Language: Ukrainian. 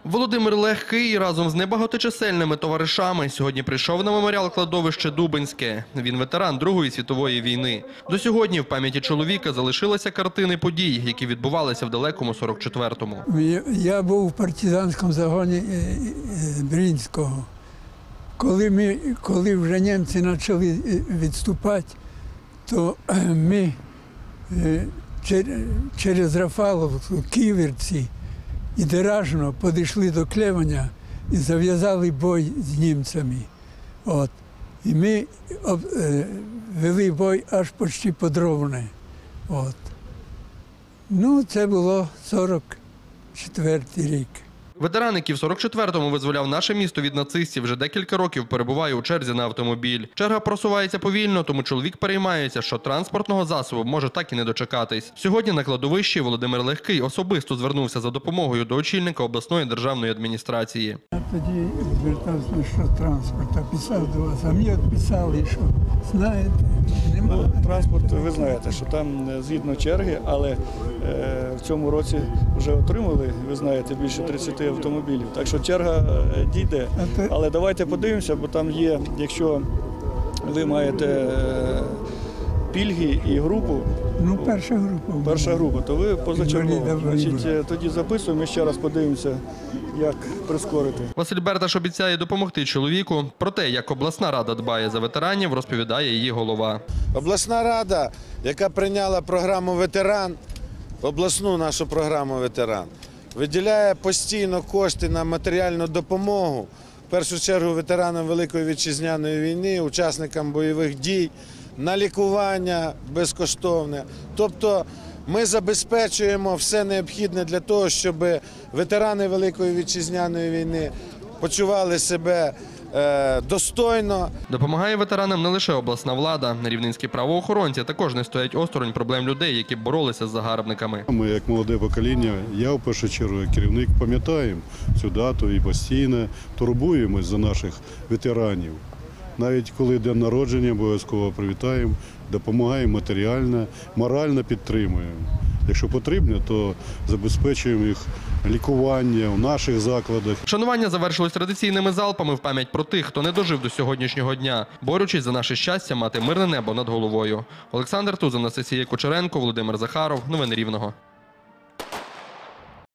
Володимир Легкий разом з небагаточисельними товаришами сьогодні прийшов на меморіал кладовище Дубинське. Він ветеран Другої світової війни. До сьогодні в пам'яті чоловіка залишилися картини подій, які відбувалися в далекому 44-му. Я був в партизанському загоні Брінського. Коли вже німці почали відступати, то ми через Рафаловку, Ківерці і Деражно підійшли до Клеваня і зав'язали бой з німцями. І ми вели бой аж почти під Ровне. Це було 44-й рік. Ветеран, який в 44-му визволяв наше місто від нацистів, вже декілька років перебуває у черзі на автомобіль. Черга просувається повільно, тому чоловік переймається, що транспортного засобу може так і не дочекатись. Сьогодні на кладовищі Володимир Легкий особисто звернувся за допомогою до очільника обласної державної адміністрації. Я тоді звертався, що транспорт, писав до вас, а мені відписали, що знаєте, немає. Транспорт, ви знаєте, що там згідно черги, але в цьому році вже отримали, ви знаєте, більше 30 автомобілів. Так що черга дійде. Але давайте подивимося, бо там є, якщо ви маєте пільги і групу, перша група, то ви позачергово. Тоді записуємо і ще раз подивимося, як прискорити. Василь Берташ обіцяє допомогти чоловіку. Про те, як обласна рада дбає за ветеранів, розповідає її голова. Обласна рада, яка прийняла програму «Ветеран», обласну нашу програму «Ветеран», виділяє постійно кошти на матеріальну допомогу, в першу чергу ветеранам Великої Вітчизняної війни, учасникам бойових дій, на лікування безкоштовне. Тобто ми забезпечуємо все необхідне для того, щоб ветерани Великої Вітчизняної війни почували себе достойно. Допомагає ветеранам не лише обласна влада. Рівненські правоохоронці також не стоять осторонь проблем людей, які боролися з загарбниками. Ми, як молоде покоління, я в першу чергу, як керівник, пам'ятаємо цю дату і постійно турбуємось за наших ветеранів. Навіть коли день народження, обов'язково привітаємо, допомагаємо матеріально, морально підтримуємо. Якщо потрібно, то забезпечуємо їх лікування в наших закладах. Шанування завершилось традиційними залпами в пам'ять про тих, хто не дожив до сьогоднішнього дня, борючись за наше щастя мати мирне небо над головою. Олександр Тузов, Анастасія Кучеренко, Володимир Захаров. Новини Рівного.